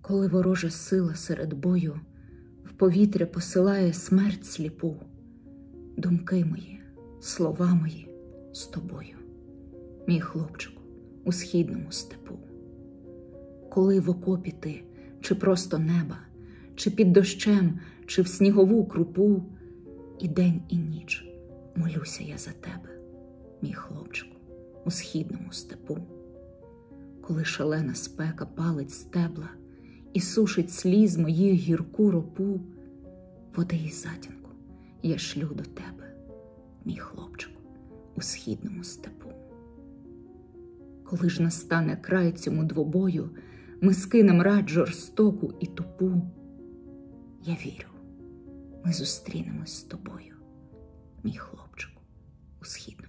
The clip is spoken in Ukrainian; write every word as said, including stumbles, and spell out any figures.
Коли ворожа сила серед бою в повітря посилає смерть сліпу, думки мої, слова мої з тобою, мій хлопчику, у східному степу. Коли в окопі ти, чи просто неба, чи під дощем, чи в снігову крупу, і день, і ніч молюся я за тебе, мій хлопчику, у східному степу. Коли шалена спека палить стебла і сушить сліз моїх гірку ропу, води і затінку я шлю до тебе, мій хлопчику, у східному степу. Коли ж настане край цьому двобою, ми скинем рать жорстоку і тупу, я вірю, ми зустрінемось з тобою, мій хлопчику, у східному